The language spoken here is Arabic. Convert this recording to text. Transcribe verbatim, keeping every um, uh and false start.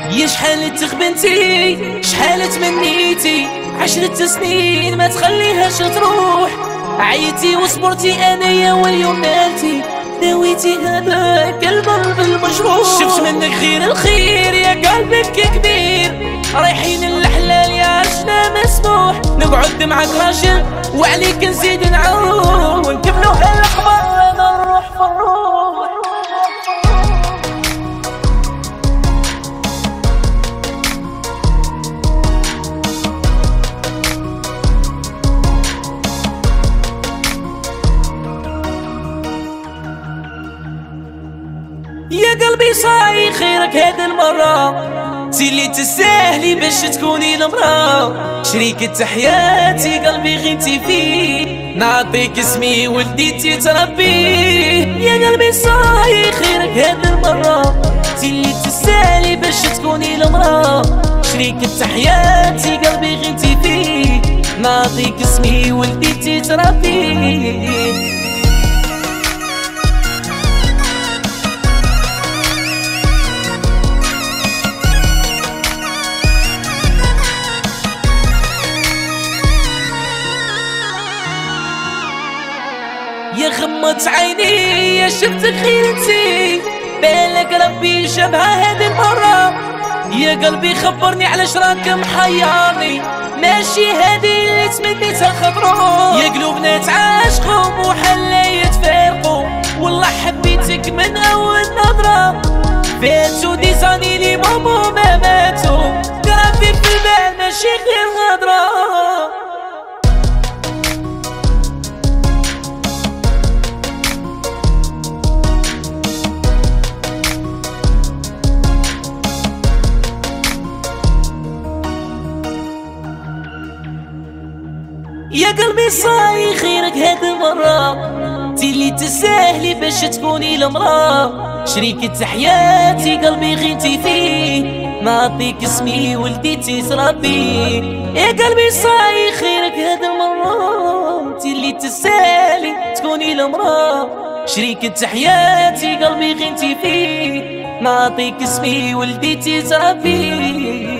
يا شحال تخبنتي شحال تمنيتي عشرة سنين ما تخليهاش تروح. عيتي وصبرتي انايا واليوم نالتي داويتي هذاك القلب المجروح. شفت منك غير الخير يا قلبك كبير، رايحين الحلال يا عشنا مسموح. نقعد معاك راجل وعليك نزيد نعوم ونكملوا هالاخبار انا نروح في الروح. يا قلبي صاي خيرك هاد المرة، انتي اللي تستاهلي باش تكوني المرأة. شريكة حياتي قلبي غنتي فيه، نعطيك اسمي ولديتي تربيه. يا قلبي صاي خيرك هاد المرة، انتي اللي تستاهلي باش تكوني المرأة. شريكة حياتي قلبي غنتي فيه، نعطيك اسمي ولديتي تربيه. يا غمضت عيني يا شفتك غير انتي، بالك ربي شبها هذه المرة. يا قلبي خبرني علاش راك محيرني، ماشي هذه اللي تمنيتها خطرو. يا قلوبنا تعاشقوا وحلا يتفارقوا، والله حبيتك من اول نظرة. فاتوا دي زاني لي مامو ما ماتوا، قربي في البال ماشي غير غدرة. يا قلبي صاي خيرك هاد المرة، انتي اللي تستاهلي باش تكوني المرأة. شريكة حياتي قلبي غنتي فيه، نعطيك اسمي ولديتي تربيه. يا قلبي صاي خيرك هاد المرة، انتي اللي تستاهلي تكوني المرأة. شريكة حياتي قلبي غنتي فيه، نعطيك اسمي ولديتي تربيه.